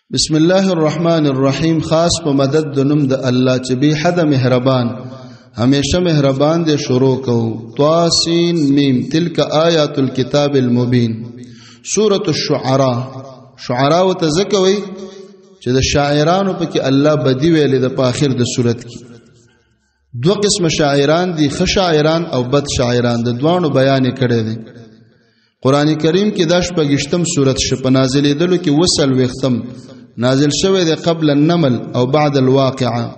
بسم الله الرحمن الرحیم. خاص په مدد د نوم د الله چې به حد مهربان همیشه مهربان دې شروع کو. طاسین میم تلک آیات الكتاب المبین. سورة الشعراء. شعراء وتذکوي چې د شاعرانو په کې الله بدی ویلې د په اخر د سورت کې. دو قسم شاعران دي، ښه شاعران او بد شاعران، د دوانو بیان کړی دی. قرآن کریم کې د شپږشتم سورت شپ نازلېدلو کې وصل وختم نازل شوی دی قبل النمل او بعد الواقعه.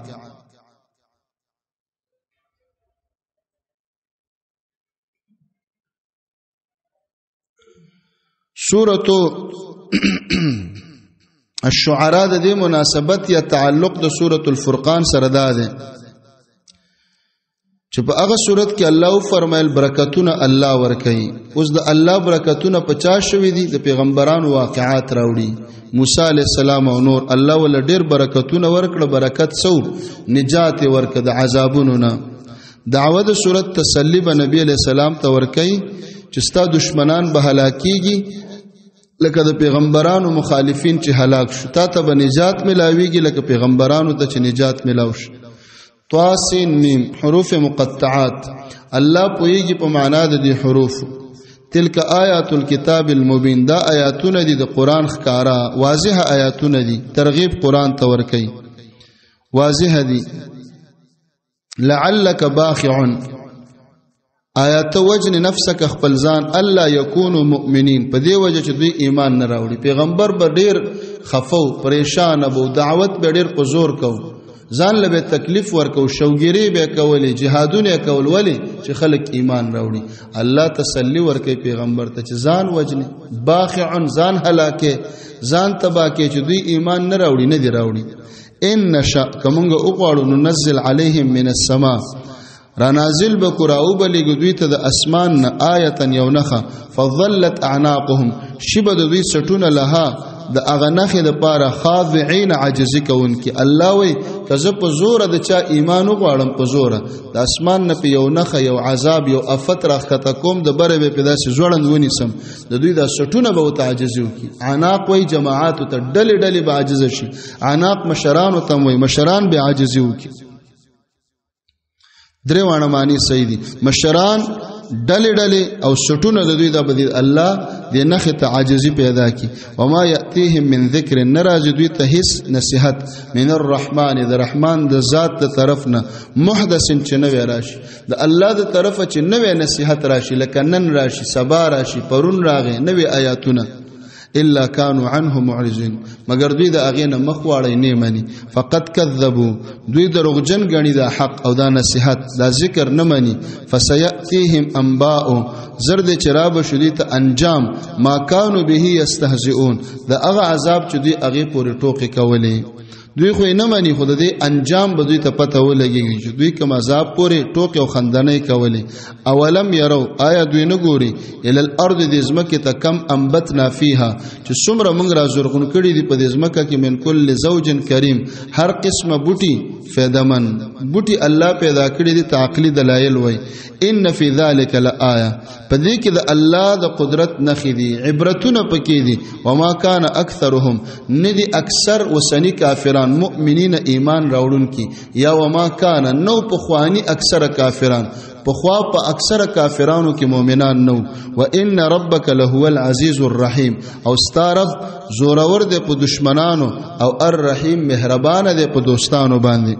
سورة الشعراء د دې مناسبت یا تعلق د سورة الفرقان سره ده چې په هغه صورت کې الله فرمایل برکتونه الله ورکړي. اوس د الله برکتونه 50 شوي دي، د پیغمبرانو واقعات راوړي. موسی علی السلام او نور الله ول ډیر برکتونه ورکړه. برکت سو نجات ورکړه د عذابونو نه. دعوه د صورت تسلی به نبی علی السلام ته ورکړي چې ستا دشمنان به هلاکیږي لکه د پیغمبرانو مخالفین چې هلاک شو، تا ته به نجات ملاویږي لکه پیغمبرانو ته چې نجات ملاو شو. طاسین میم حروف مقطعات. الله پویږي په معنا د دې حروف. تلک آیات الكتاب المبین. دا آیاتونه دي د قران ښکارا واضح آیاتونه دي. ترغیب قران ته ورکي واضح دي. لعلک باخع آیات وجن نفسک خپل ځان الله یکونو مؤمنین. په دې وجه چې دوی ایمان نه راوړي. پیغمبر به ډیر خفو پریشان ابو دعوت به ډیر په زور کو، ځان له تکلیف ورکو، شوګری به کولې، جهادونه کول ولی چې خلک ایمان راوړي. الله تسلی ورکي پیغمبر ته چې ځان وجنه باخع ځان هلاکه ځان تباکه چې دوی ایمان نه راوړي نه دی راوړي. ان نشا کومګه وغواړو ننزل علیهم من السماء را نازل بکراو بلګ دوی ته د اسمان نه آیه یو نخه فظلت اعناقهم شبد دوی سټونه لها د اغه نخې د پاره خاضعين عاجزي کوونکی. الله وی کزه په زور د چا ایمان وغواړم په زور د اسمان نه په یو نخه یو عذاب یو افت راخته کوم د بره به پیدا سي ځوړند ونیسم د دوی د سټونه به تعجزي وکي. عناق وی جماعات ته ډلې ډلې به عاجز شي. عناق مشران ته وی مشران به عاجزي وکي. درې وانه معنی صحیح دي. مشران ډلې ډلې او سټونه د دوی د بدید الله د نخه ته عاجزي پیدا کی. وما یاتیهم من ذکر نراز دوی ته هیڅ نصیحت من الرحمن د رحمان د ذات د طرف نه محدث چې نوې راشي د الله د طرفه چې نوې نصیحت راشي لکه نن راشي سبا راشي پرون راغې نوې آیاتونه الا كانوا عنه معرضين مگر دوی د اغه نه مخ واړی نه مني. فقط كذبوا دوی دروغجن غني د حق او د نصيحت د ذکر نه مني. فسياتيهم انباء زرد چراب شدي ته انجام ما كانوا به يستهزئون د اغه عذاب چې دوی اغه پورې ټوکی کولې. دوی خو نه مني خود دې انجام به دوی ته پته ولګي چې دوی کوم عذاب پورې ټوکی او خندنې کولې. اولم يروا آیا دوی نه ګوري ال الارض د زمکه ته کم انبتنا فيها چې څومره موږ را زرغون کړي دي په دې زمکه کې من کل زوج کریم هر قسمه بوټي فیدمن بوټي الله پیدا کړي دي. تعقلی دلایل وای ان فی ذلک لآیه په دې کې د الله د قدرت نخې دي عبرتونه پکې دي. وما کان اکثرهم ندی اکثر وسنی کافران مؤمنین ایمان راوړون کی یا وما کان نو په خوانی اکثر کافران په خوا په اکثر کافرانو کې مؤمنان نو. وان ربک لهو العزیز الرحیم او ستارب زورور دی په دشمنانو او الرحیم مهربان دی په دوستانو باندې.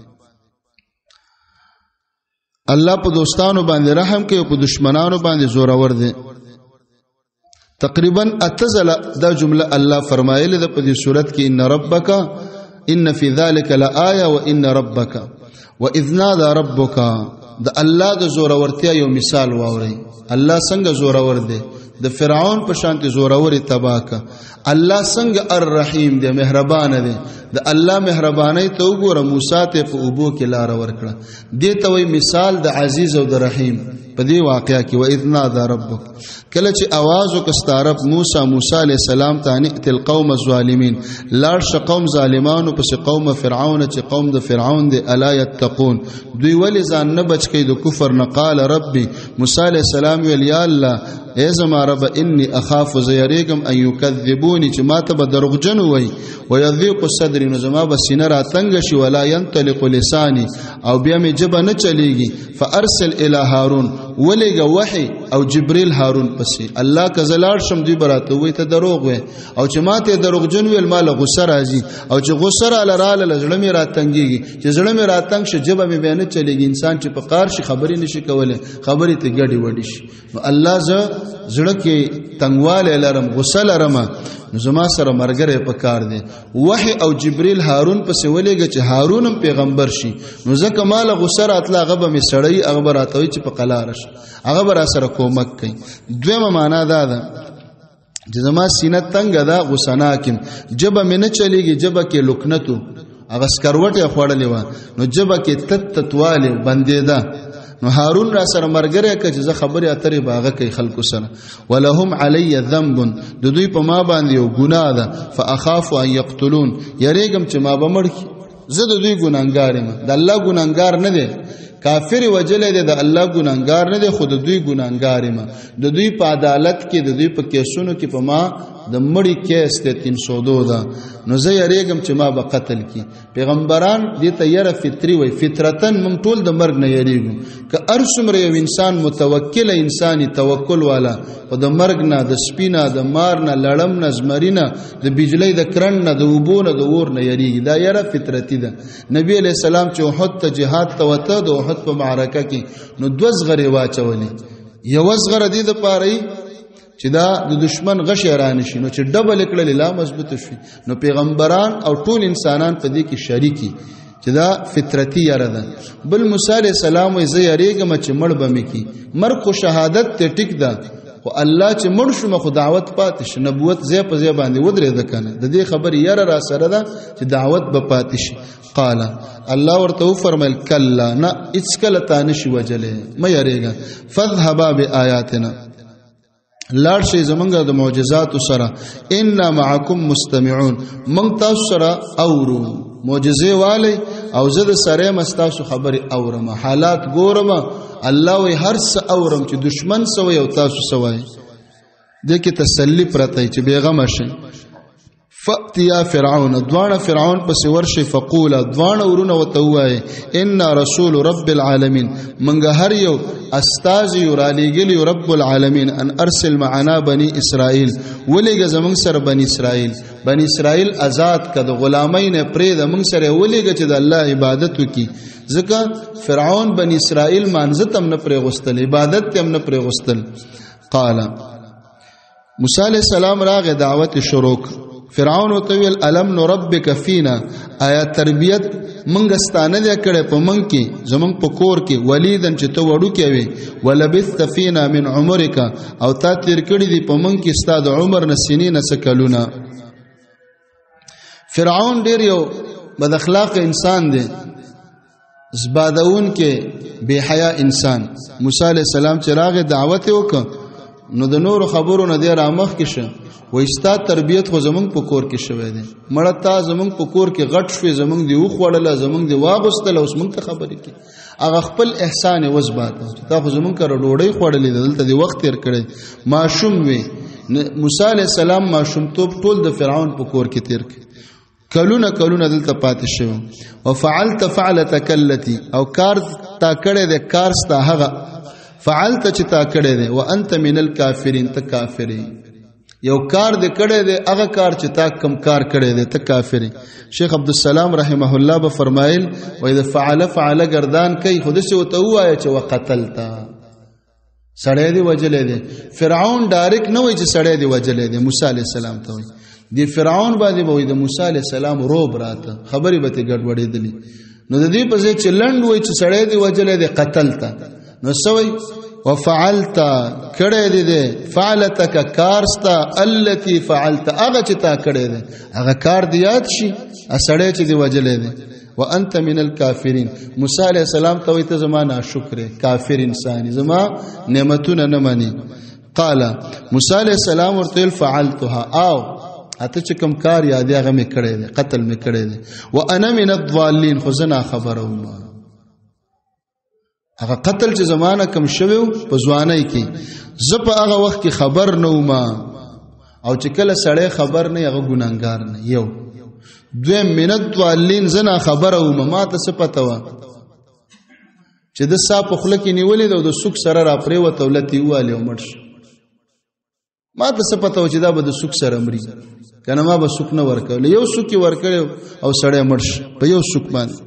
الله په دوستانو باندې رحم کوي او په دشمنانو باندې زورور دی. تقریبا اتزل دا جمله الله فرمایله ده په دې صورت کې ان ربک ان فی ذلک لآیه وان ربک واذ نادى ربک. د الله د زورورتیا یو مثال واوري. الله څنګه زورور دی د فرعون په شان ته زورور تباکا. الله څنګه الرحیم دی مهربان دی د الله مهرباني ته وګوره موسی ته په اوبو کې لار ورکړه دې ته وی مثال د عزیز او د رحیم په دې واقعیا کې و اذ نادى ربک کله چې आवाज وکستارب موسی علیہ السلام ته نئت القوم الظالمین لاړ ش قوم ظالمانو پس قوم فرعون چې قوم د فرعون دی الا یتقون دوی ولې ځان نه بچ کړي د کفر نه قال ربي موسی علیہ السلام ویل یا الله ای زما رب انی اخاف زیریکم ان یکذبونی چې ما ته به دروغجن وای ويضيق صدري نو زما بسینه را تنگ شي ولا ينطلق لساني او بیا می جبه نه چلیږي فارسل الى هارون ولګه وحي او جبريل هارون پسې الله کزلار شم دی براته وای ته دروغ وای او چې ما ته دروغجن ویل مال غصه راځي او چې غصه را لراله لزړه می را تنګيږي چې زړه می را تنگ شي جبه می بیان چلیږي انسان چې په قار شي خبرې نشي کوله خبرې ته ګډي وډي شي نو الله زړه کې تنگواله لرم غصه لرم نو زما سره مرګره په کار دی وحي او جبريل هارون پسې ولېږي چې هارون هم پیغمبر شي نو ځکه مال غسر اتلا غبه می سړی هغه براتوي چې په قلارش هغه بر سره کومک کوي دویمه معنا ده چې زما سینه تنگ ده غسناکم جبه می نه چلیږي جبه کې لکنتو هغه سکروټه خوړلې و نو جبه کې تتواله بندې ده نو هارون را سره مرګره که چې خبره اترې باغه کوي خلکو سره ولهم علی ذنب د دوی په ما باندې یو ګناه ده فاخاف ان یقتلون یریګم چې ما به مړ کی زه د دوی ګناګار یم د الله ګناګار نه دی کافر وجلې ده د الله ګناګار نه دی خود دوی ګناګار یم د دوی په عدالت کې د دوی په کیسونو کې په ما د مړی کیس ته 302 ده نو زه یریګم چې ما به قتل کی پیغمبران دې ته یره فطری وای فطرتن مونږ ټول د مرګ نه یریګو که ارسمره یو انسان متوکل انساني توکل والا په د مرګ نه د سپینا د مار نه لړم نه زمرینه د بجلی د کرن نه د وبونه د اور نه یریږي دا یره فطرتی ده نبی علیہ السلام چې احد ته جهاد ته وته د احد په معرکه کې نو دوز غری واچولې یو زغره دي د پاره چې دا د دشمن غش رانه شي نو چې ډبل کړل لا مضبوط شي نو پیغمبران او ټول انسانان په دې کې شریکی چې دا فطرتي یاره ده بل موسی علیہ السلام یې زیریګم چې مړ بمې کی مرګ خو شهادت ته ټیک ده او الله چې مړ شوم خو دعوت پاتې ش نبوت زې په زې باندې ودرې ده کنه د دې خبر یاره را سره ده چې دعوت به پاتې شي قال الله ورته فرمایل کلا نه اسکل تانش وجله مې یریګا فذهبا بیااتنا لاړ شي زمونږ د معجزات سره ان معکم مستمعون من تاسو سره اورو معجزه والی او زه د سره مستاسو خبري اورم حالات ګورم الله وی هر څه اورم چې دشمن سوی او تاسو سوی دغه تسلی پرته چې بیغم شي فاتیا فرعون دوانه فرعون پس ورشي فقول دوانه ورونه وتوای ان رسول رب العالمین منګه هر یو استاذ یرالیګلی رب العالمین ان ارسل معنا بني اسرائیل ولګه زمون سره بني اسرائیل آزاد کده غلامین پرې د مون سره ولګه چې د الله عبادت وکي ځکه فرعون بني اسرائیل مانځت هم نه پرې غستل عبادت هم نه پرې غستل قال موسی علیہ السلام راغه دعوت شروع فرعون وتویل الم نربک فینا آیا تربیت منګستانه دې کړه په من کې زمون په کور کې ولیدن چې ته وړو کې وي ولبث فینا من عمرک او تا تیر کړی دی په من کې استاد عمر نسینین سکلونا فرعون ډیر یو بد اخلاق انسان دی زبادون کې بے حیا انسان موسی علیہ السلام چې راغه دعوت وکړه نو د نور خبرو نه دی رامخ کې شه وایستا تربیت خو زمونږ په کور کې شوی دی مړه تا زمونږ په کور کې غټ شوی زمونږ دی وخوړله زمونږ دی واغستله اوس مونږ ته خبرې کې هغه خپل احسان وزباته تا خو زمونږ کره ډوډۍ خوړلې دلته دی وخت تیر کړی ماشوم وی موسی علیہ السلام ماشوم توپ ټول د فرعون په کور کې تیر کړ کلونه دلته پاتې شو وفعلت فعلتك التي او کار تا کړه د کار ستا هغه فعلت چې تا کړه دی وانت من الكافرین ته کافری یو کار دې کړه دې هغه کار چې تا کم کار کړه دې ته کافر شیخ عبد السلام رحمه الله به فرمایل و اذا فعل گردان کوي خود څه وته وایي چې وقتلتا سړی دی وجلې دې فرعون ډایرک نه وایي چې سړی دی وجلې دې موسی عليه السلام ته وایي دی فرعون باندې وایي د موسی عليه السلام روب راته خبرې به ته ګډوډې دي نو د دې په ځای چې لند وایي چې سړی دی وجلې دې قتلتا نو سوي وفعلت کړه دې فعلتک کارستا التي فعلت هغه چې تا کړه دې هغه کار دی یاد شي اسړې چې دی وجلې دې وانت من الكافرين موسی عليه السلام ته وایته زمانہ شکر کافر انسان زما نعمتونه نه مانی قال موسی عليه السلام ورته فعلتها او اته چې کوم کار یاد هغه مې کړی دی قتل مې کړی دی وانا من الضالين خو زنا خبرهم هغه قتل چې زمانہ کم شوی په ځوانۍ کې زه په هغه وخت کې خبر نه وم او چې کله سړی خبر نه هغه ګناهګار نه یو دویم من الضالين زنا خبرهم ما ته څه پته و چې د صاحب خپل کې نیولې د سوق سره را پرې و تولتي واله مرش ما ته څه پته و چې دا به د سوق سره مري کنه ما به سوق نه ورکول یو سوق کې ورکړ او سړی مرش په یو سوق باندې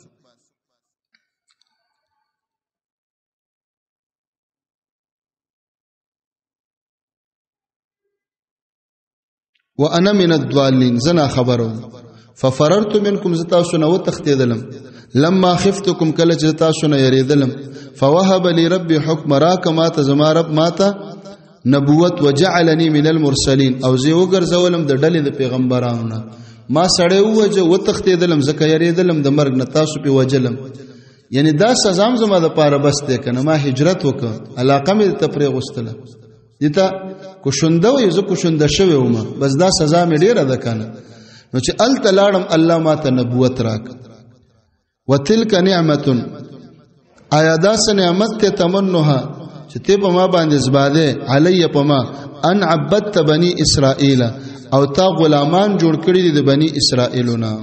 وانا من الضالين زنا خبرهم ففررت منكم زتاسو نو تختیدلم لما خفتكم کله چې تاسو نه یریدلم فوهب لي ربي حكم راك ما تزما رب ماته نبوت وجعلني من المرسلين او زه وګرځولم د ډلې د پیغمبرانو ما سړی وجه وتختیدلم زکه یریدلم د مرګ نه تاسو په وجلم یعنی دا سزا زما د پاره بس ته کنه ما هجرت وکړه علاقه مې ته پرې غوستله دته کو شونده وې زه کو شونده شوی ومه بس دا سزا مې ډیره ده کنه نو چې ال تلاړم الله ما ته نبوت راک وتلک نعمت آیا دا س نعمت ته تمنها چې ته په ما باندې زباده علی په ما ان عبدت بني اسرائیل او تا غلامان جوړ کړی دي د بني اسرائیلونه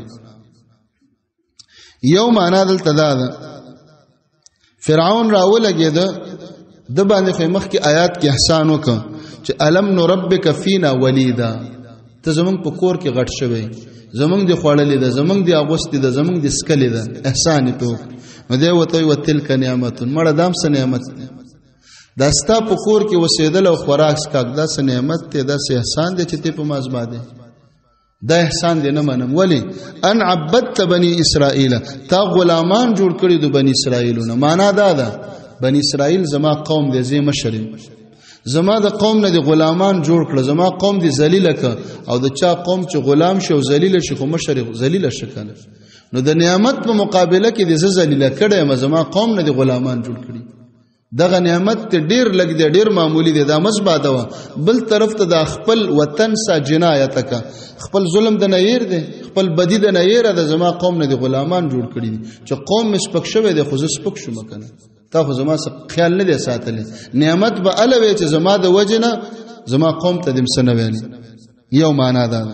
یو معنا دلته دا فرعون راولګید د باندې خمخ کی آیات کې احسان وکړه چې الم نربک فینا ولیدا ته زمونږ په کور کې غټ شوی زمونږ دی خوړلې ده زمونږ دی اغوستې ده زمونږ دی سکلې ده احسان په نو دی وته وتلک نعمت مړه دام س نعمت دا ستا په کور کې وسیدل او خوراک سکاک دا س نعمت ته دا س احسان دی چې ته په مازما ده دا احسان دی نه منم ولی ان عبدت بني اسرائیل تا غلامان جوړ کړی د بني اسرائیلونه معنا دا ده بني اسرائیل زما قوم دی زې مشرم زما د قوم نه د غلامان جوړ کړ زما قوم دی ذلیل ک او د چا قوم چې غلام شو ذلیل شي خو مشر ذلیل شکنه نو د نعمت په مقابله کې د ذلیل کړه زما قوم نه د غلامان جوړ کړي دغه نعمت ته ډیر لګ دی ډیر معمولی دی دا مزباده و بل طرف ته د خپل وطن سا جنایت ک خپل ظلم د نیر دی خپل بدی د نیر د زما قوم نه د غلامان جوړ کړي چې قوم مسپک شوی دی خو سپک شو مکنه تا خو زما خیال نه دی ساتلی نعمت به الوی چې زما د وجنه زما قوم ته دم سنه ویلی یو معنا ده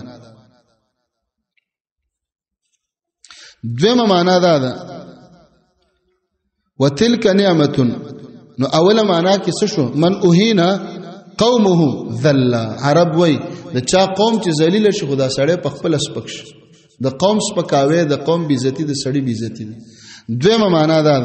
دویمه معنا ده وتلک نعمت نو اوله معنا کې څه شو من اوهینا قومه ذل عرب وای د چا قوم چې ذلیل شي خدا سړی په خپل سپک شي د قوم سپکاوي د قوم بیزتی د سړی بیزتی دویمه معنا ده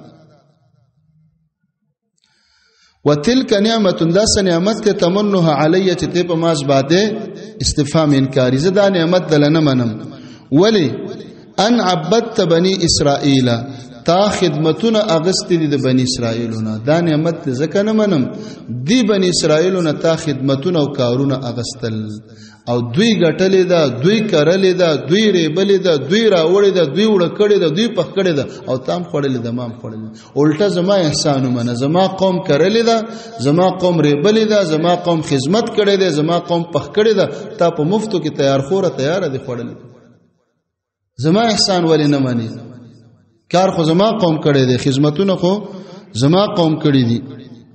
وتلک نعمت داس نعمت ته تمنها علی چې ته په ماس باندې استفهام انکاری زدا نعمت دلنه منم ولی ان عبدت بني اسرائیل تا خدمتونه اغست دي د بني اسرائیلونه دا نعمت زکه نه منم دی بني اسرائیلونه تا خدمتونه او کارونه اغستل او دوی غټلې ده دوی کرلې ده دوی ریبلې ده دوی راوړې ده دوی وړ کړې ده دوی پخ کړې ده او تام خړلې ده مام خړلې الټا زما احسان منه زما قوم کرلې ده زما قوم ریبلې ده زما قوم خدمت کړې ده زما قوم پخ کړې ده تا په مفتو کې تیار خوره تیار دي خړلې زما احسان ولې نه مانی کار خو زما قوم کړي دي خدمتونه خو زما قوم کړي دي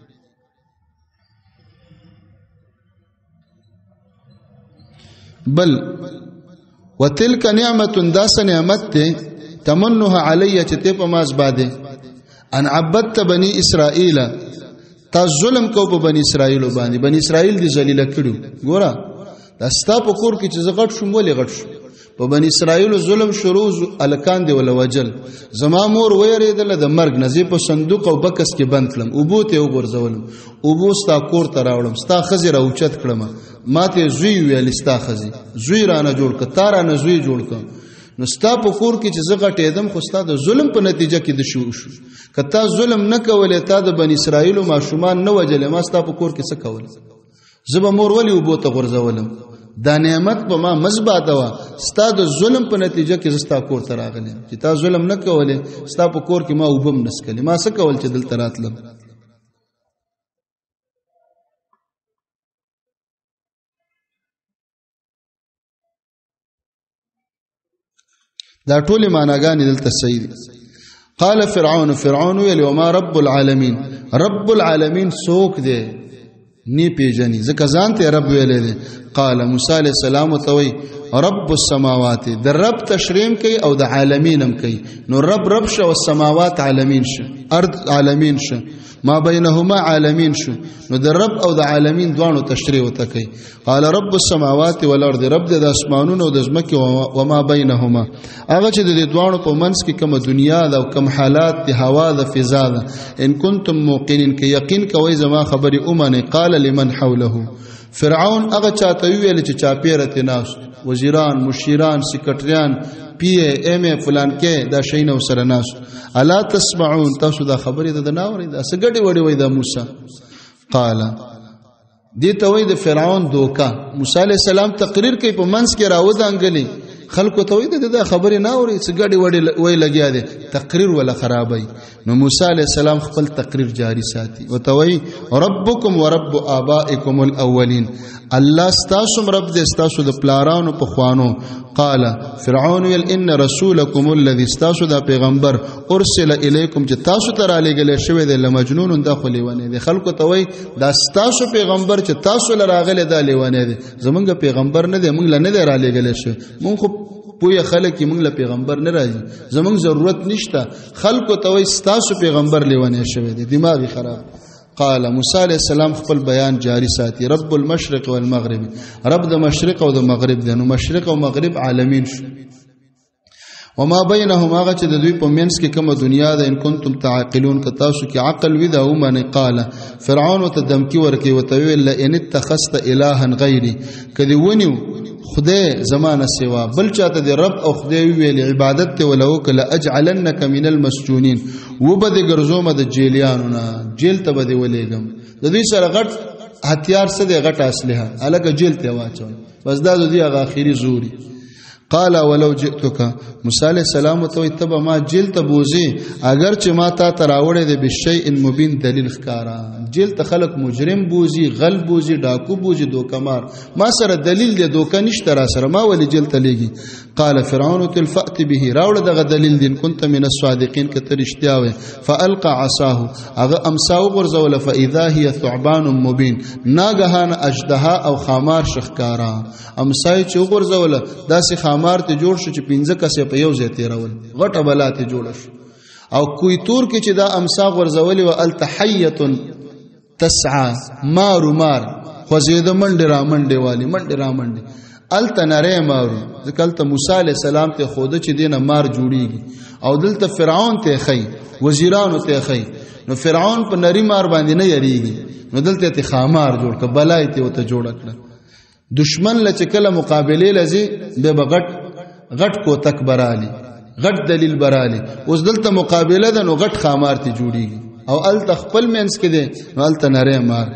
بل وتلک نعمت داس نعمت ته تمنها علی چې ته په ماس باندې ان عبدت بني اسرائیل تا ظلم کو په بني اسرائیل باندې بني اسرائیل دي ذلیل کړو ګوره دا ستا په کور کې چې زغټ شوم ولې غټ شو په بني اسرائیل ظلم شروع الکان دی ولا وجل زما مور ویریدل د مرګ نزی په صندوق او بکس کې بند کړم او بوته وګرځولم او بوستا کور ته راوړم ستا خزر او چت کړم ماته زوی ویل ستا خزي زوی رانه جوړ ک تارانه زوی جوړ ک نو ستا په کور کې چې زه غټېدم خو ستا د ظلم په نتیجه کې د شو کتا ظلم نه کولې تا د بنی اسرائیل ماشومان نه وجلې ما ستا په کور کې څه کول زه به مور ولې وبو ته غورځولم دا نعمت به ما مزباده وا ستا د ظلم په نتیجه کې زستا کور ته راغلم چې تا ظلم نه کولې ستا په کور کې ما وبم نسکلې ما څه کول چې دلته راتلم دا ټول معناګانې دلته صحیح دي قال فرعون ویل وما رب العالمین رب العالمین څوک دی نی پیژني ځکه ځان ته رب ویلې دی قال موسی علیہ السلام توي رب السماوات د رب تشریم کوي او د عالمین هم کوي نو رب شه او السماوات عالمین شه ارض عالمین شه ما بینهما عالمین شو نو د رب او د عالمین دوانو تشریح وته کوي قال رب السماوات والارض رب د اسمانونو او د ځمکې او ما بینهما هغه چې د دوانو په منځ کې کوم دنیا ده او کوم حالات د هوا د فضا ده ان کنتم موقنین کې یقین کوي زما خبري اومنه قال لمن حوله فرعون هغه چاته ویل چې چاپیرته ناس وزیران مشیران سیکریټریان پی ایم فلان کې دا شین او سره ناس الا تسمعون تاسو دا خبره ده نه اورئ دا سګړې وړي وای دا موسی قال دې ته وای د فرعون دوکا موسی علی السلام تقریر کوي په منځ کې راوځانګلي خلکو ته وای دا خبره نه اورئ سګړې وړي وای لګیا دي تقریر ولا خرابای نو موسی علی السلام خپل تقریر جاری ساتي او ته وای ربکم ورب آبائکم الاولین الله ستاسو رب دې ستاسو د پلارانو په خوانو قال فرعون ویل ان رسولکم الذي استاسو دا پیغمبر ارسل الیکم چې تاسو ته را لېږل شوی دی لمجنون دا خو لیونه دی خلکو ته وای دا ستاسو پیغمبر چې تاسو لراغله دا لیونه دی زمونږ پیغمبر نه دی موږ نه دی را لېږل شوی مونږ خو پوی خلک موږ له پیغمبر نه راځي زمونږ ضرورت نشته خلکو ته وای ستاسو پیغمبر لیونه شوی دی دماغي خراب قال موسی علیہ السلام خپل بیان جاری ساتي رب المشرق والمغرب رب د مشرق او د مغرب دی نو مشرق او مغرب عالمین شو وما بينهما غچ د دوی په منځ کې کومه دنیا ده ان کنتم تعقلون ک تاسو کې عقل وی دا ومن قال فرعون ته دمکی ورکی وتویل ان اتخذت الها غیري کدی ونیو خدای زمانه سوا بل چاته دی رب او خدای ویل عبادت ته ولو کلا اجعلنک من المسجونین وبد ګرځومه د جیلیانو نه جیل ته بده ولېګم د دې سره غټ هتیار څه دی غټ اسلحه الګ جیل ته واچو بس دا د دې هغه اخیری زوري قال ولو جئتك موسی علیہ السلام ته اتبع ما جیل ته بوزي اگر چې ما تا تراوړې د بشیء مبین دلیل ښکارا جیل ته خلق مجرم بوزي غل بوزي ډاکو بوزي دوکمار ما سره دلیل دی دوکه نشته را سره ما ولې جیل ته لګي قال فرعون تلفأت به راوړ دغه دلیل دین كنت من الصادقین کته رښتیا و فالقى عصاه هغه امساو غرزول فاذا هي ثعبان مبین ناګهان اجدها او خامار شخکارا امسای چې غرزول داسې خامار ته جوړ شو چې 15 کسه په یو ځای تیرول غټه بلاته جوړ شو او کوی تور کې چې دا امسا غرزول او التحیه تسعى مار خوځید منډه را منډه والی منډه را منډه التنره مارو ځکه موسی علی السلام ته خوده چې دینه مار جوړیږي او دلته فرعون ته خی وزیرانو ته خی نو فرعون په نری مار باندې نه یریږي نو دلته ته خامار جوړ ک بلای ته وته جوړ کړ دشمن لچ کله مقابله لذي به غټ کو تک برالی غټ دلیل برالی اوس دلته مقابله ده نو غټ خامار ته جوړیږي او ال تخپل منس کې ده نو ال تنره مار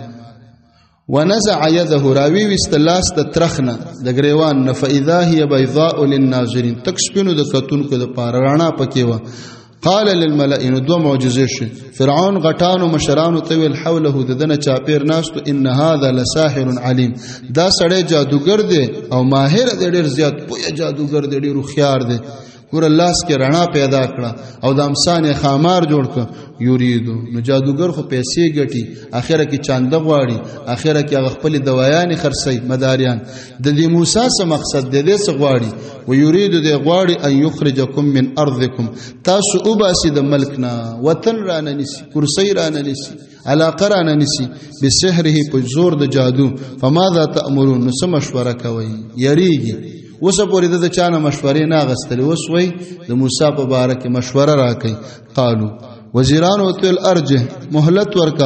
ونزع يده راوي واستلاس د ترخنه د غریوان نه فاذا هي بيضاء للناظرين تکسپینو د کتونکو د پارانا پکې و قال للملائ دو معجزې شي فرعون غټانو مشرانو تویل حوله ددنه چاپیر ناستو ان هذا لساحر علیم دا سړی جادوګر دی او ماهر دی ډیر زیات پوهه جادوګر دی ډیر خيار دی ګور الله سکه رڼا پیدا کړه او د امسان خامار جوړ ک یریدو نو جادوګر خو پیسې ګټي اخره کې چاند غواړي اخره کې خپل دوايان خرڅي مداریان د دې موسی سره مقصد د دې څه غواړي و یریدو د غواړي ان یخرجکم من ارضکم تاسو وباسي د ملکنا وطن رانه نسی کرسی رانه نسی علاقه رانه نسی بسحره په زور د جادو فماذا تأمرون نو سم مشوره کوي یریږي وسه پوری د چانه مشورې نه غستلې وس وای د موسی په باره کې مشوره راکې قالو وزیران او تل ارجه مهلت ورکا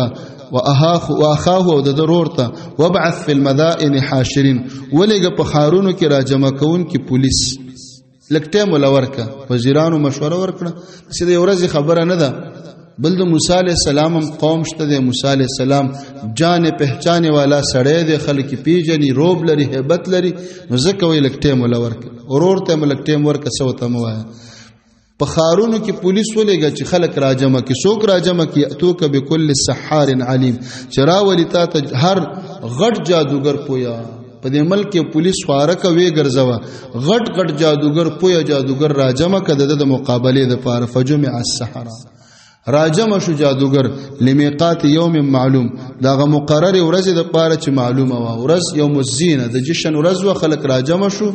واخاه او د ضرورته وبعث في المدائن حاشرين ولګه په خارونو کې را جمع کون کې پولیس لږ ټیم ولا ورکه وزیرانو مشوره ورکړه چې د ورځې خبره نه ده بل د موسی علیہ السلام قوم شته د موسی علیہ السلام جان پہچانه والا سړی د خلک پیژني روب لري hebat لري نو ځکه وی لږ ټیم ولا ورکه اورور ته لږ ټیم ورکه سو ته موایا په خارونو کې پولیس ولېګا چې خلک راجمه کې څوک راجمه کې اتوک بكل سحار علیم چرا ولتا ته هر غټ جادوګر پویا په دې ملک کې پولیس خواره کوي ګرځوا غټ جادوګر پویا جادوګر راجمه کده د مقابله د پاره فجمع السحرة راجمه شو جادوګر لمیقات یوم معلوم داغه مقرر ورځ د پاره چې معلومه وا ورځ یوم الزینه د جشن ورځ خلک راجمه شو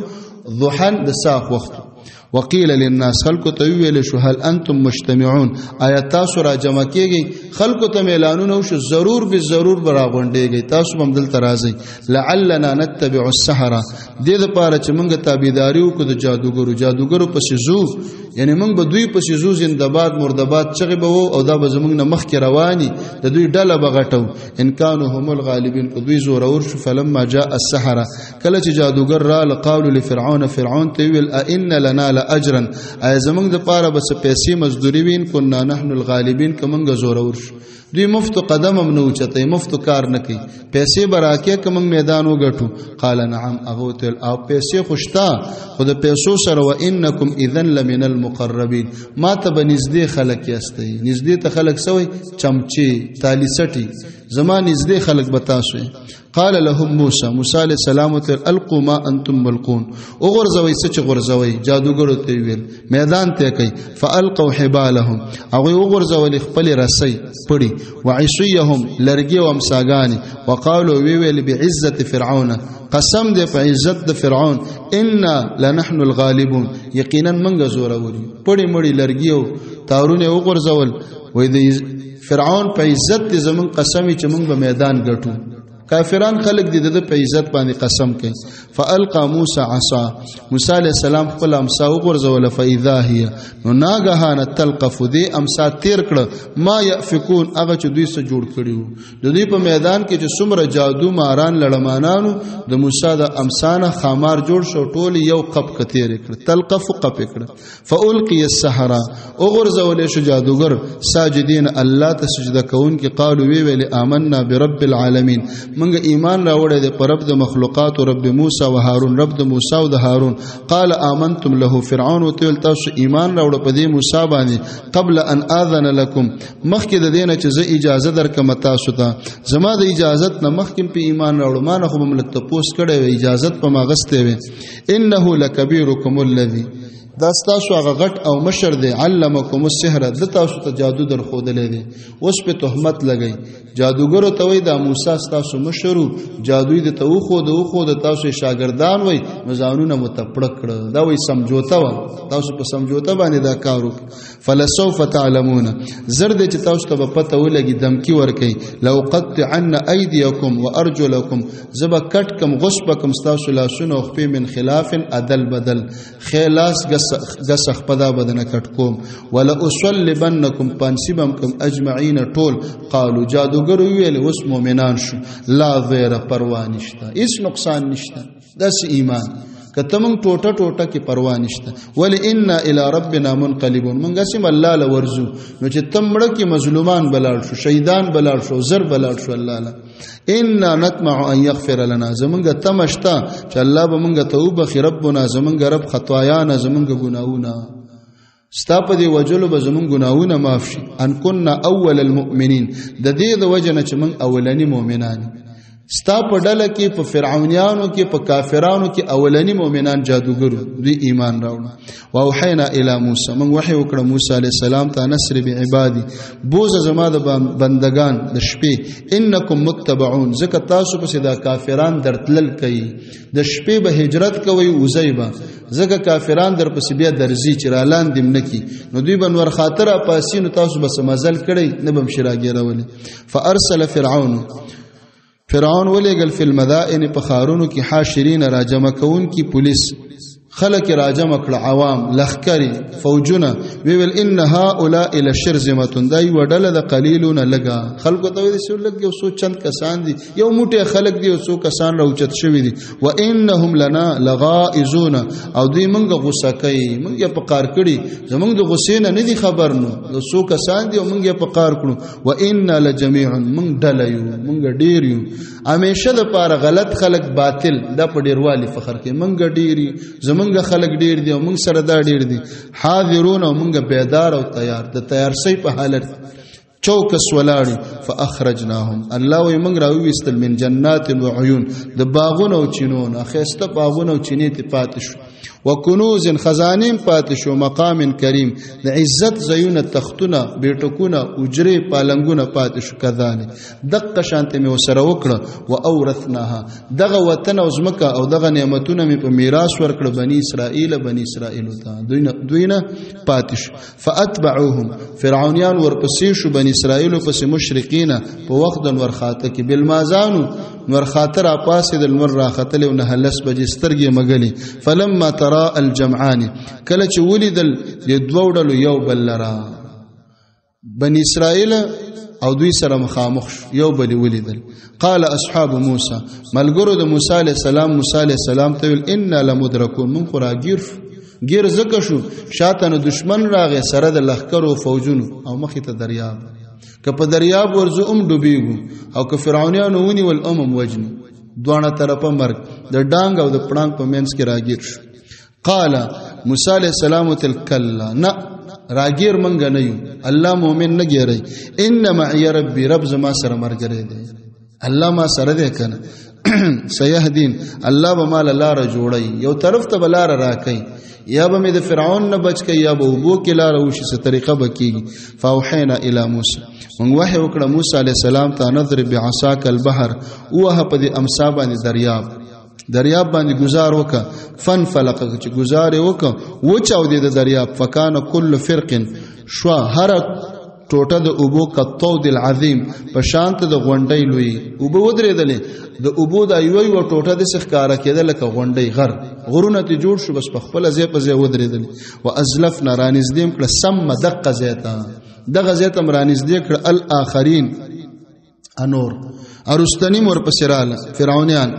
ضحن د ساق وخت وقيل للناس خلق تويل شو هل انتم مجتمعون آیات تاسو را جمع کیږي خلق ته اعلانونه شو ضرور به ضرور برا غونډيږي تاسو هم دل ترازي لعلنا نتبع السحرة دې د پاره چې موږ تابعداري وکړو د جادوګرو پسې زو یعنی موږ به دوی پسې زو زنده‌باد مرده‌باد چغه به او دا به زموږ نه مخ کې رواني د دوی ډله بغټو ان كانوا هم الغالبين کو دوی زور اور شو فلما جاء السحرة کله چې جادوګر را لقالوا لفرعون فرعون تویل ان لنا اجرا ای زمنګ د پاره بس پیسې مزدوري وین کنا نحن الغالبین کمنګ زور اور دوی مفت قدم منو چته مفت کار نه کوي پیسې براکه کمنګ میدان وګټو قال نعم اغوتل او پیسې خوشتا خود پیسو سره و انکم اذا لمن المقربین ما ته بنزدې خلک یاستئ نزدې ته خلک سوی چمچي تالی سټي زمان نزدې خلک بتاسو قال لهم موسى علیہ السلام ته القوا ما انتم ملقون وغرزوي سچ غرزوي جادوګرو ته ویل میدان ته کوي فالقوا حبالهم هغه وغرزول خپل رسي پړي وعصيهم لرګي او امساګاني وقالوا ویل بعزه فرعون قسم دې په عزت د فرعون ان لنحن الغالبون یقینا منګ زور اوري پړي مړي لرګيو تارونه وغرزول وې د فرعون په عزت زمون قسمی چې موږ به میدان ګټو کافران خلق دي د په عزت باندې قسم کوي فالقى موسى عصا موسی علیہ السلام خپل امسا وغورځول فاذا هي نو ناګهانه تلقف دي امسا تیر کړه ما يفكون هغه چې دوی سره جوړ کړیو د دوی په میدان کې چې څومره جادو ماران لړمانانو د موسی د امسانه خامار جوړ شو ټول یو قب کتیر کړ تلقف قب کړ فالقي السحرة وغورځول شو جادوګر ساجدين الله ته سجده کوون کې قالو ویل آمنا برب العالمین منګ ایمان راوړې د پرب د مخلوقات او رب موسی او هارون رب د موسی او د هارون قال آمنتم له فرعون وتل تاسو ایمان راوړ په دې موسی باندې قبل ان اذن لكم مخکې د دینه چې زه اجازه درکم تاسو ته زما د اجازت نه مخکې په ایمان راوړ ما نه خو مملک ته پوس کړي اجازت په ماغسته وي انه لکبیرکم الذی دا تاسو هغه غټ او مشر دی علمکم السحر د تاسو ته جادو در خودلې دي اوس په تهمت لګی جادوګر ته وای دا موسی تاسو مشرو جادوی د تو خو د تاسو شاګردان وای مزانونه متپړک کړه دا وای سمجوتا و تاسو په سمجوتا باندې دا کارو فلسوف تعلمون زرد چې تاسو ته پته ولګي دمکی ورکي لو قطعن ايديكم وارجلكم زب کټ کم غصبکم تاسو لاسونه او خپې من خلاف عدل بدل خلاص غسخ پدا بدن کټ کوم ولا اصلبنکم پانسبم کم اجمعین طول قالوا جادوګر ویل وس مؤمنان شو لا غیر پروا نشتا هیڅ نقصان نشتا داس ایمان کته مونږ ټوټه کې پروا نشته ول ان الى ربنا منقلبون مونږ سم الله له ورزو نو چې تمړه کې مظلومان بلال شو شهیدان بلال شو زر بلال شو الله لا ان نطمع ان يغفر لنا زمونږ تمشتا چې الله به مونږ توبه خي ربنا زمونږ رب خطايانا زمونږ ګناونه ستاپ دی وجلو به زمون ګناونه معاف شي ان كنا اول المؤمنين د دې د وجنه چې من اولنی مؤمنان ستا په ډله کې په فرعونانو کې په کافرانو کې اولنی مؤمنان جادوګرو دوی ایمان راوړل او وحینا الی موسی من وحی وکړه موسی علی السلام ته نصر بعبادی بوز زما د بندگان د شپې انکم متبعون زکه تاسو په سیدا کافران درتلل کوي د شپې به هجرت کوي وزیبا زکه کافران در پس بیا درځي چې رالان دیم نکی نو دوی بنور خاطر پاسینو تاسو بس مزل کړي نه بم شراګیرول فارسل فرعون ولېګل فی المدائن په خارونو کې حاشرین را جمع کون کی پولیس خلق راجم کړه عوام لخکری فوجونه ویل ان هؤلاء لشرذمه دای وډل د قلیلون لگا خلق ته وی سو لګ یو سو چند کسان دي یو موټه خلق دي یو سو کسان راوچت شوی دي و انهم لنا لغائزون او دوی منګه غوسه کوي منګه په قار کړي زمونږ د غوسې نه دي خبر نو یو سو کسان دي منګه په قار کړو و ان لجميع من دلیو منګه ډیر یو همیشه د پاره غلط خلق باطل د پډیروالي فخر کې منګه ډیری منګه خلق ډیر دي او منګ سره دا ډیر دي حاضرون او منګه بیدار او تیار د تیار سي په حالت چوکس ولاړي فاخرجناهم الله وي منګ راوي استل من جنات وعيون د باغونو او چینون اخسته باغونو او چینې ته پاتش وکنوز خزانین پاتش مقام کریم د عزت زيون تختونه بیٹکونه اجره پالنګونه پاتش کذانه دغه شانته مې وسره وکړه او اورثناها دغه وطن او زمکه او دغه نعمتونه مې په میراث ورکړه بني اسرائیل ته دوینه پاتش فاتبعوهم فرعونیان ورپسې شو بني اسرائیل پس مشرقین په وخت د ورخاته کې بالمازانو ورخاته را پاسې د لمر راختل او نه لس بجې سترګې مګلي فلما ترى الجمعان کله چې ولیدل د دوه ډلو یو بل لرا بني اسرائیل او دوی سره مخامخ یو بل ولیدل قال اصحاب موسی ملګرو د موسی علی السلام ته ویل ان لمدرکون من قراغیر غیر زکه شو شاتنه دشمن راغې سره د لخر او فوجونو او مخې ته دریاب که په دریاب ورزو ډوبېګو او که فرعونانو ونی ول وجني دوانه طرفه مرګ د ډانګ او د پړانګ په منځ کې راګیر شو قال موسی علیہ السلام تلکلا نا راګیر منګ نه یو الله مؤمن نه ګیری انما ربي رب زما سره مرګره دی الله ما سره دی کنه سيهدين الله به مال لار جوړي یو طرف ته بلار راکې یا به مې د فرعون نه بچ کې یا به وبو کې لار وشي څه طریقه بکیږي فاوحینا الی موسی موږ وحی وکړه موسی علی السلام ته نظر بعصاک البحر وه په دې امسا باندې دریاب باندې گزار وکا فن فلق چې گزار وکا و چاو دې د دریاب فکان کل فرق شوا هر ټوټه د اوبو کطود العظیم په شانت د غونډۍ لوی اوبو ودرېدلې د اوبو د ایوي و ټوټه د سخکارا کېدل لکه غونډۍ غرونه ته جوړ شو بس په خپل ځای په ځای ودرېدل وازلفنا رانزدیم کړه سم دقه زیتا دغه زیته مرانزدې کړه الاخرین انور ارستنی مور پسراله فرعونیان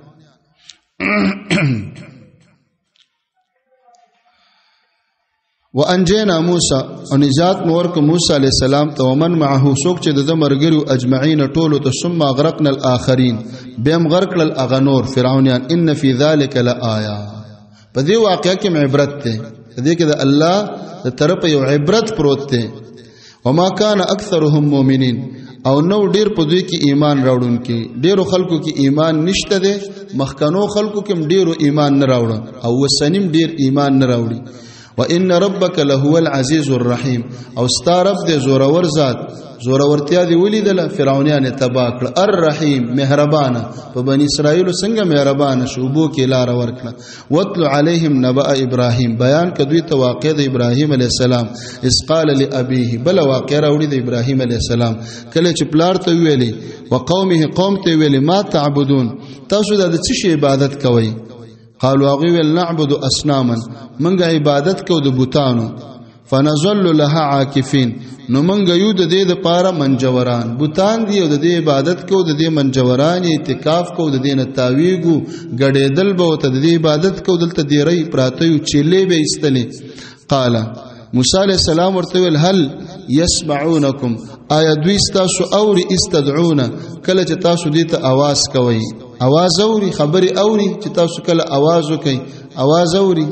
وانجینا موسی او نجات مور کو موسی علیہ السلام ته ومن معه سوق چې د مرګرو اجمعین ټولو ته ثم اغرقنا الاخرین بهم غرق الاغنور فرعونیان ان فی ذلک لآیا په دې واقعیا کې عبرت ده دې کې د الله د طرف یو عبرت پروت ده وما كان اکثرهم مؤمنین او نو ډیر په دوی کې ایمان راوړونکي ډیرو خلکو کې ایمان نشته ده مخکنو خلکو کې ډیرو ایمان نه راوړ او وسنیم ډیر ایمان نه راوړي وان ربک لهو العزیز الرحیم او ستارب دې زورور ذات زورورتیا دی ولیدل فرعونیان تباکل الرحیم مهربان په بنی اسرائیل څنګه مهربان شو بو کې لار ورکړه وتل علیهم نبأ ابراهیم بیان کدوې ته واقع د ابراهیم علی السلام اس قال لابيه بل واقع راوړي د ابراهیم علی السلام کله چې پلار ته ویلي وقومه قوم ته ویلي ما تعبدون تاسو د څه شی عبادت کوئ قالوا اغوی نعبد اسناما منګه عبادت کو د بوتانو فنظل لها عاکفین نو منګه یو د دې د پاره منجوران بوتان دی او د دې عبادت کو د دې منجوران اعتکاف کو د دې نه تاویګو غړېدل به ته د دې عبادت کو دلته دی ری پراته یو چيلې به استلې قال موسی علیہ السلام ورته ویل هل يسمعونکم آیا دوی تاسو اوري استدعون کله چې تاسو دې ته आवाज کوي आवाज اوري خبري اوري چې تاسو کله आवाज وکي आवाज اوري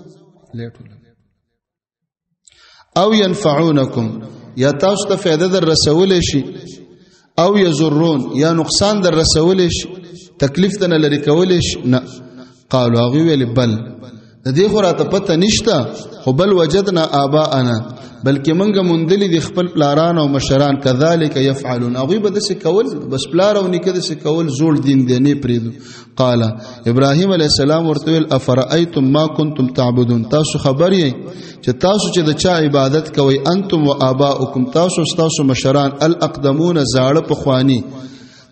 او ينفعونکم یا تاسو ته فائدہ در رسول شي او یضرون یا نقصان در رسول شي تکلیف ته لری کول شي نه قالوا غویل بل د دې خو راته پته نشته خو بل وجدنا آباءنا بلکې منګه مندلې د خپل پلاران او مشران کذالک يفعلون هغه به د څه کول بس پلار او نیکه د څه کول زوړ دین دی نه پریدو قال ابراهيم عليه السلام ورته ویل افرایتم ما کنتم تعبدون تاسو خبر یې چې تاسو چې د چا عبادت کوئ انتم و آباؤکم تاسو مشران الاقدمون زاړه په خوانی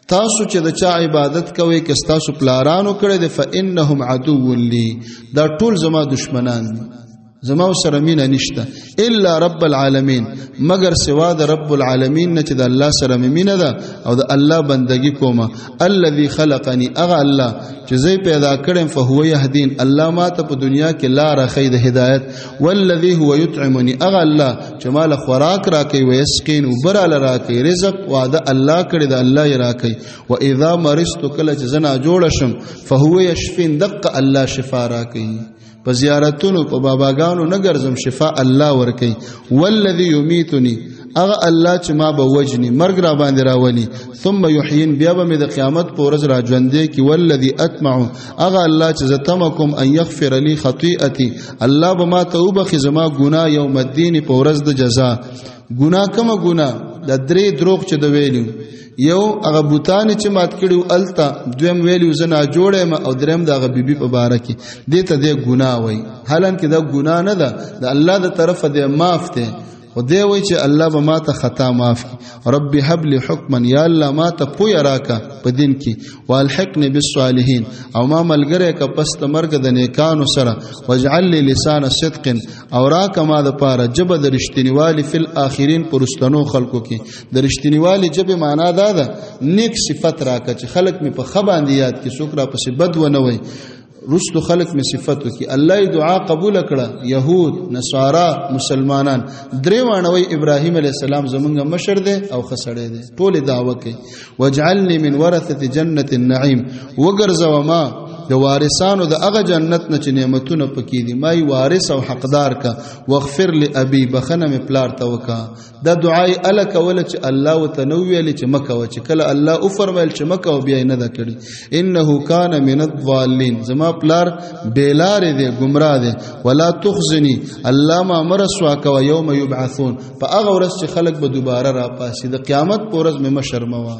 تاسو چې د چا عبادت کوئ که ستاسو پلارانو کړی دی فانهم عدو لی دا ټول زما دشمنان دي زما سره مینه نشته الا رب العالمین مگر سوا د رب العالمین نه چې د الله سره مینه ده او د الله بندگی کومه الذي خلقني اغه الله چې زه پیدا کړم فهو يهدين الله ما ته په دنیا کې لار خې د هدایت والذي هو يطعمني اغه الله چې مال خوراک راکې و یسقین او براله راکې رزق وعده الله کړی د الله یې راکې و اذا مرضت کله چې زنا جوړ شم فهو يشفين دق الله شفا راکې په زیارتونو په باباګانو نه ګرځم شفا الله ورکي والذي يميتني اغه الله چې ما به وجني مرګ را باندې راولي ثم يحيين بیا به د قیامت په ورځ را ژوندې کی والذي اطمع اغه الله چې زتمکم ان يغفر لي خطيئتي الله به ما توبه زما ګناه یوم الدین په ورځ د جزاء ګناه کوم ګناه د درې دروغ چې د ویلو یو هغه بوتان چې مات کړیو التا دویم ویلو زنا جوړم او دریم دغه بیبي په باره کې دې ته د ګناه وای حالانکه دا ګناه نه ده د الله د طرفه د معاف ته او دی وای چې الله به ما ته خطا معاف کی رب هب لي حکما یا الله ما ته پوی راکا په دین کې والحقني بالصالحین او ما ملګری کا پس ته مرګ د نیکانو سره واجعل لي لسان صدق او راکا ما د پاره جبه د رښتینوالي فل اخرین پرستانو خلکو کې د رښتینوالي جبه معنا ده نیک صفت راکا چې خلک می په خباندې یاد کې سوکرا پس بد و نه وای رستو خلق می صفتو کی الله دعا قبول کړه يهود نصارا مسلمانان دریوانوي ابراهيم عليه السلام زمونږ مشر دی او خسړې دی ټول دعوه کوي واجعلني من ورثه جنة النعيم وګرځو ما د وارثانو د هغه جنت نه چې نعمتونه پکې دي مای وارث او حقدار کا واغفر لابي بخنه می پلار ته وکا دا دعای الک ول چې الله وتنویل چې مکه و چې کله الله او فرمایل چې مکه و بیا نه دا کړی انه کان من الضالین زما پلار بیلار دی گمراه دی ولا تخزنی الله ما مرسوا کا یوم یبعثون په هغه ورځ چې خلق به دوباره را پاسي د قیامت پر ورځ مې مشرموا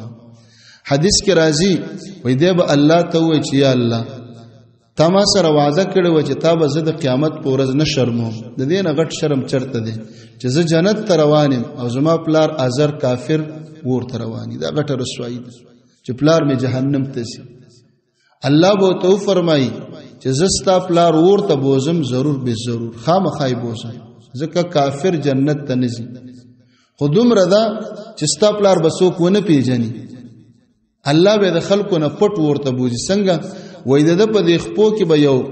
حدیث کې راځي وې دی به الله ته وې چې یا الله تا ما سره وعده کړی و چې تا به زه د قیامت په ورځ نه شرموم د دې نه غټ شرم چرته دی چې زه جنت ته روانم او زما پلار ازر کافر ورته رواني دا غټه رسوایی ده چې پلار می جهنم ته سي الله به تو فرمایي چې زستا پلار ورته بوزم ضرور به ضرور خامخای بوزم ځکه کافر جنت ته نزي خودم رضا چې ستا پلار بسوک ونه پیژني الله به د خلکو نه پټ ورته بوزي څنګه وای د په د خپو کې به یو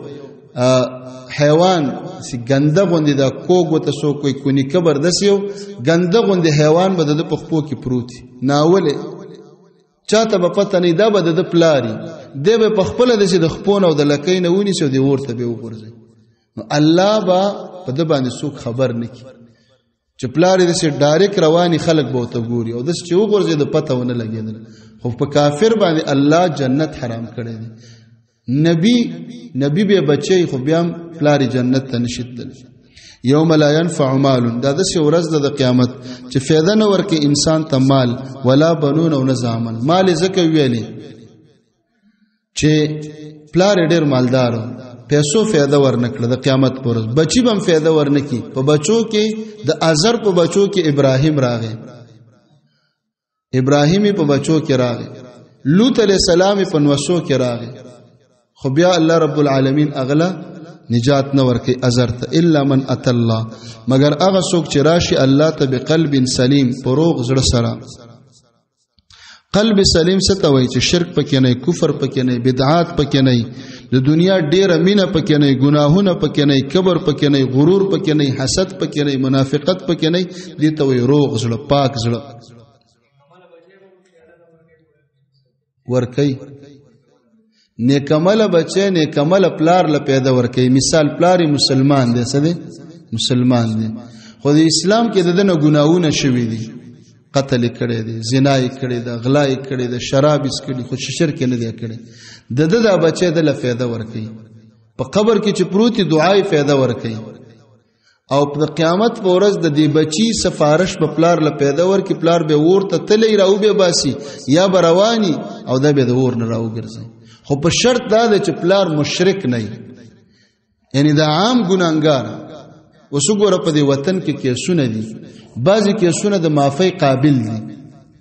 حیوان سی ګنده غوندي دا کوګو ته سو کوئی کونی کبر دسیو ګنده غوندي حیوان به د په خپو کې پروتي ناوله چاته به پته نه دا به د پلاری دی به په خپل د خپونه او د لکې نه ونی سو دی ورته به وګرځي نو الله با په د باندې څوک خبر نکي چې پلاری د سي ډایرک رواني خلق به ته ګوري او د چې وګرځي د پته ونه لګیدل خو په کافر باندې الله جنت حرام کړی دی نبی به بچي خو بیا پلاری جنت ته نشیدل یوم لا ينفع مال دا د ورځ د قیامت چې فایده نه ورکه انسان ته مال ولا بنون او نظامن مال زکه ویلې چې پلار ډېر مالدار پیسو فایده ورنکړه د قیامت پر ورځ بچي بم فایده ورنکي په بچو کې د ازر په بچو کې ابراهیم راغی ابراهیمی په بچو کې راغی لوط علیہ السلام په نوسو کې راغی خو بیا الله رب العالمین اغلا نجات نه ورکي ازرت الا من اتى الله مگر هغه څوک چې راشي الله ته بقلب سلیم پروغ زړه سره قلب سلیم څه ته وایي چې شرک پکې نه کفر پکې نه بدعات پکې نه د دنیا ډیره مینه پکې نه ګناهونه پکې نه کبر پکې نه غرور پکې نه حسد پکې نه منافقت پکې نه دي ته وایي روغ زړه پاک زړه ورکی نیکمل بچه نیکمل پلار له پیدا ورکی مثال پلاری مسلمان دی څه دی مسلمان دی خو د اسلام کې دغه ګناونه شوي دي قتل کړي دي زنا کړي دي غلا کړي دي شراب کړي خو شرک نه دی کړي دغه بچه د له پیدا ورکی په قبر کې چې پروتي دعای پیدا ورکی او په قیامت په ورځ د دې بچی سفارش په پلار له پیدا ورکی پلار به ورته تلې راو به باسي یا برواني او دا به د ور نه راو ګرځي خو په شرط دا چې پلار مشرک نه یعنی دا عام ګناګار وسګوره په دې وطن کې کیسونه دي بعضی کیسونه د معافی قابل دي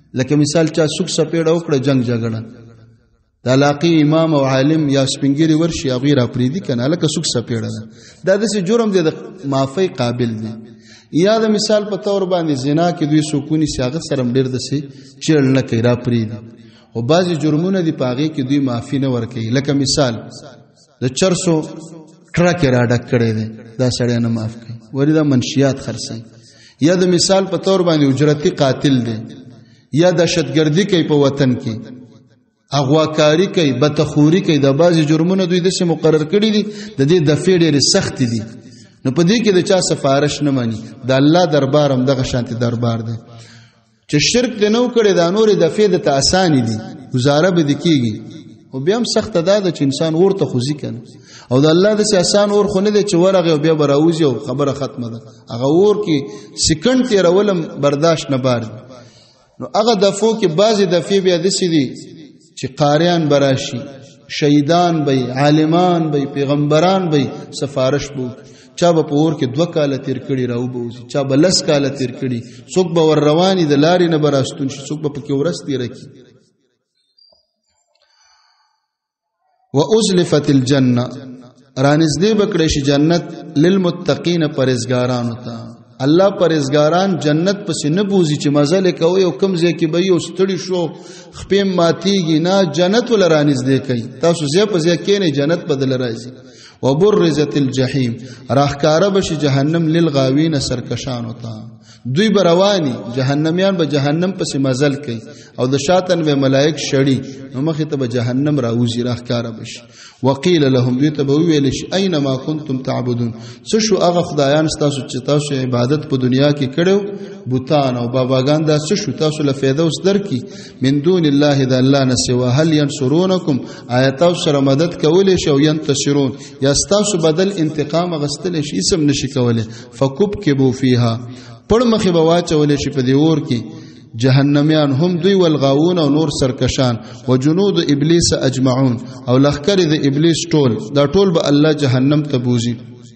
لکه مثال چا سوک سپیړه وکړه جنگ جګړه د علاقې امام او عالم یا سپینګری ورشي هغه را پریدي کنه لکه سوک سپیړه دا د جرم دی د معافی قابل دی یا د مثال په تور باندې زنا کې دوی سکونی سیاغت سره ډیر د سي چیرل نه کوي را پریدي او بعضی جرمونه دی پاغي کې دوی معافي نه ورکوي لکه مثال د 400 ټرک را ډک کړي دي دا سړی نه معاف کوي وری دا منشیات خرڅي یا د مثال په تور باندې اجرتی قاتل دی یا دهشتګردي کوي په وطن کې اغواکاری کوي بدتخوري کوي د بعضی جرمونه دوی د سي مقرر کړي دي د دې د فیډ سخت دي نو په دې کې د چا سفارش نه مانی د الله دربار هم دغه شانتي دربار دی چې شرک د نو کړي د نور د فیډ ته اساني دي گزاره به دکېږي او بیا هم سخت ده چې انسان ورته خوځي کنه او د الله د سیاسان اور خو نه دی چې ورغه بیا براوځي او خبره ختمه ده هغه اور کې سکند تیرولم برداشت نه بار نو هغه دفو کې بعضی دفې بیا د سې دي چې قاریان براشي شهیدان به عالمان به پیغمبران به سفارش بو چا به پور کې 2 کال تیر کړي راو بوزي چا به 10 کال تیر کړي څوک به ور رواني د لارې نه براستون شي څوک به پکې ورستي رکی وازلفت الجنه رانزدې بکړې شي جنت للمتقین پرهیزګارانو ته الله پرهیزګاران جنت پس نه بوزي چې مزل کوي او کم ځای کې به یو ستړي شو خپې ماتيږي نه جنت ول رانزدې کوي تاسو ځای په ځای کې نه جنت بدل راځي وبرزت الجحیم راخکاره بشي جهنم للغاوین سرکشان وتا دوی بروانی جهنميان به جهنم پس مزل کوي او د شاتن به ملائک شړي نو مخه ته به جهنم راوزي راخکاره بشي وقيل لهم دوی ته ویل شي اينما كنتم تعبدون څه شو هغه خدایان تاسو چې تاسو عبادت په دنیا کې کړو بوتان او باباګان دا څه شو تاسو له فایده اوس درکې من دون الله اذا الله نسوا هل ينصرونكم آیات سره مدد کولې شو ينتصرون یا تاسو بدل انتقام غستل شي اسم نشي کوله فكبكبوا فيها پړ مخه بواچول شي په دی اور کې جهنميان هم دوی والغاون او نور سرکشان وجنود ابلیس اجمعون او لخر د ابلیس ټول دا ټول به الله جهنم ته بوزي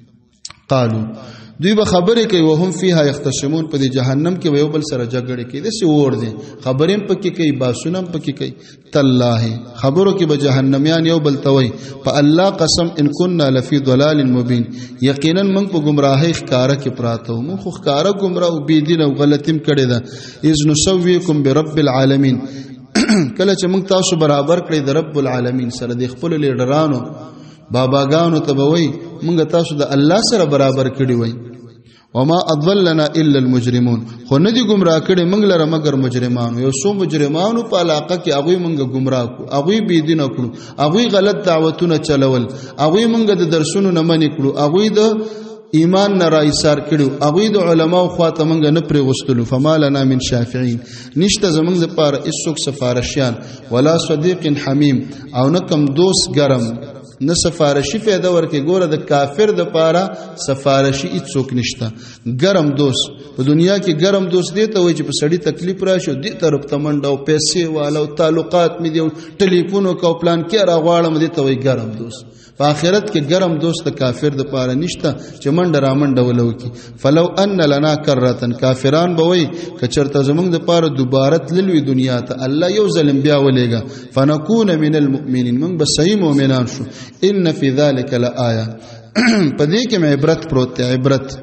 قالو دوی به خبرې کوي وهم فيها يختصمون په جهنم کې ویو بل سره جګړه کوي د سی ور دي خبرېم پکې کوي باسونم پکې کوي تالله خبرو کې به جهنميان یو بل توي په الله قسم ان كنا لفي ضلال مبين یقینا موږ په گمراهۍ ښکارا کې پراته وو موږ ښکارا گمراه او بی دین او غلطیم کړی دا اذ نسويكم برب العالمین کله چې موږ تاسو برابر کړی د رب العالمین سره د خپل لیډرانو باباګانو ته وای مونږ تاسو د الله سره برابر کړی وای وما اضللنا الا المجرمون خو نه دي گمراه کړي مونږ لره مگر مجرمانو یو څو مجرمانو په علاقه کې هغه مونږ گمراه کو هغه بی دین کړو هغه غلط دعوتونه چلول هغه مونږ د درسونو نه منې کړو هغه د ایمان نه رایسار کړو هغه د علماو خواته مونږ نه پرې غستلو فمالنا من شافعين نشته زمونږ لپاره هیڅوک سفارشیان ولا صديق حمیم او نه کم دوست ګرم نه سفارشی پیدا ورکه ګوره د کافر د پاره سفارشی هیڅوک نشته ګرم دوست په دنیا کې ګرم دوست دی ته وای چې په سړی تکلیف راشو دی طرف ته منډه او پیسې والو تعلقات می دی ټلیفون او پلان کې راغواړم دی ته وای ګرم دوست په آخرت کې ګرم دوست کافر د پاره نشته چې منډه را منډه ولو کی فلو ان لنا کرتن کافران به وای کچرته زمونږ د پاره دوباره تلوي دنیا ته الله یو ظلم بیا ولېګا فنكون من المؤمنین من به صحیح مؤمنان شو ان فی ذلک لآیه پدې کې مې عبرت پروت عبرت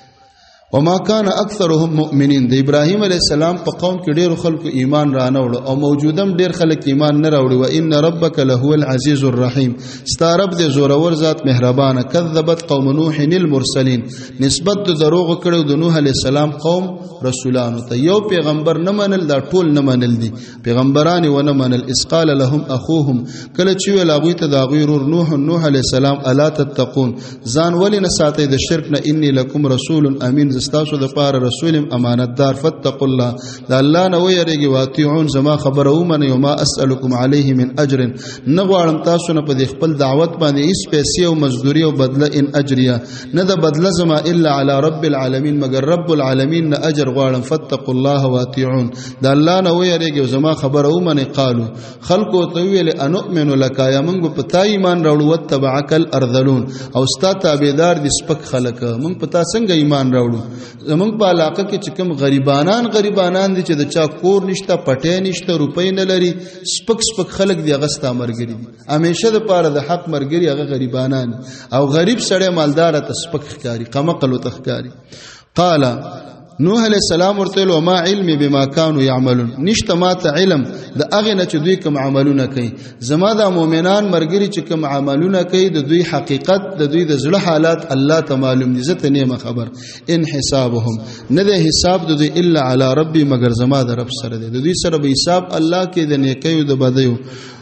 وما كان اكثرهم مؤمنين د ابراهيم عليه السلام په قوم کې ډېر خلکو ایمان را نه وړ او موجودم ډېر خلک ایمان نه راوړي و ان ربک لهو العزيز الرحيم ستارب د زورور ذات مهربانه کذبت قوم نوح المرسلين نسبت د دروغ کړو د نوح عليه السلام قوم رسولانو ته یو پیغمبر نه منل دا ټول نه منل دي پیغمبران و نه منل اسقال لهم اخوهم کله چې ویل هغه ته دا غیر نوح عليه السلام الا تتقون ځان ولې نه ساتي د شرک نه انی لکم رسول امین استاسو د پاره رسول امانتدار فتقوا الله دا الله نه ويریږي واطيعون زما خبره ومن یوم اسالکم علیه من اجر نغواړم تاسو نه په خپل دعوت باندې هیڅ پیسې او مزدوري او بدله ان اجریه نه د بدله زما الا علی رب العالمین مگر رب العالمین نه اجر غواړم فتقوا الله واطيعون دا الله نه ويریږي زما خبره ومن قالو خلقو ته ویل انؤمن لك یا موږ په تا ایمان راوړو وتبعک الارذلون او ستا تابعدار دي سپک خلک موږ په تا څنګه ایمان راوړو زمونږ په علاقه کې چې کوم غریبانان دي چې د چا کور نشته پټې نشته روپۍ نه لري سپک خلک دی هغه ستا مرګري دي همیشه د پاره د حق مرګري هغه غریبانان او غریب سړی مالدار ته سپک ښکاری قمقل او تخکاری قال نوح علیہ السلام ورته وما علمي بما كانوا يعملون نشته ماته علم د اغه نه چې دوی کوم عملونه کوي زما د مؤمنان مرګري چې کوم عملونه کوي د دوی حقیقت د دوی د زړه حالات الله ته معلوم دي زته نه خبر ان حسابهم نه د حساب د دوی الا على ربي مگر زما د رب سره دي د دوی سره به حساب الله کې د نیکیو د بدیو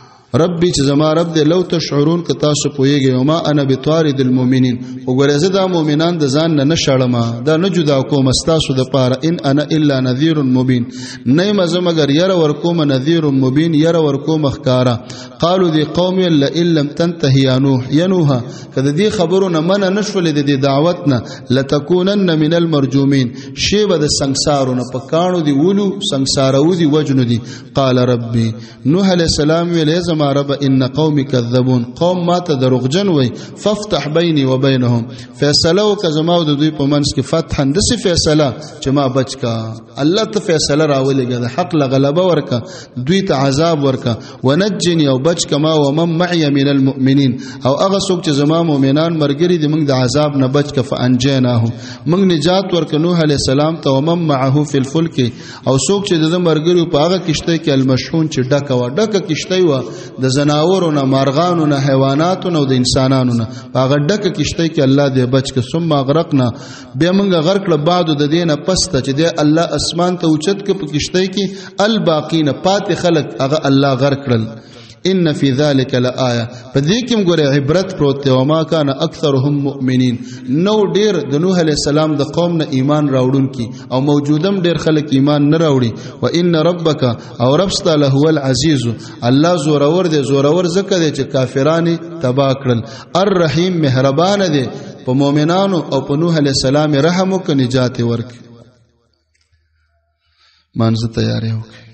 ربي چې زما رب دې لو تشعرون که تاسو پوهیږئ وما انا بطارد المؤمنین وګوره زه دا مؤمنان د ځان نه نشړم دا نه جدا کوم تاسو د پاره ان انا الا نذير مبين نه مزه مگر ير ورکوم نذير مبين ير ورکوم خکارا قالوا ذي قوم الا ان لم تنتهي يا نوح کله دې خبرونه من نشول د دعوتنا لتكونن من المرجومين شی به د سنگسارونه پکانو دی ولو سنگسارو دی وجنو دی قال ربي نوح عليه السلام ویل رب ان قوم كذبون قوم ما ته دروغجن وي فافتح بيني وبينهم فیصله وکزما د دوی په منځ کې فتح د څه فیصله چې ما بچکا الله ته فیصله راولېګه د حق غلبه ورکا دوی ته عذاب ورکا ونجني او بچ کما ومن معي من المؤمنين او هغه څوک چې زما مؤمنان مرګري دي موږ د عذاب نه بچ ک فانجيناه موږ نجات ورک نوح عليه السلام ته ومن معه في الفلك او څوک چې د مرګري په هغه کشته کې المشحون چې ډکه کشته و د زناورونو مارغانونو حیواناتونو او د انسانانو هغه ډکه کشته کې الله دې بچ ک ثم غرقنا به موږ غرق له بعد د دینه پسته چې د الله اسمان ته اوچت ک په کشته کې الباقین پات خلق هغه الله غرق کړل ان فی ذلک لآیه په دې کې موږ عبرت پروت دی او ما کان اکثرهم مؤمنین نو ډیر د نوح علی السلام د قوم نه ایمان راوړون کی او موجودم ډیر خلک ایمان نه راوړي و ان ربک او رب ستاله هو العزیز الله زورور دی زورور زکه دی چې کافرانی تبا کړل الرحیم مهربان دی په مؤمنانو او په نوح علی السلام رحم او نجات ورک مانزه تیارې وکړي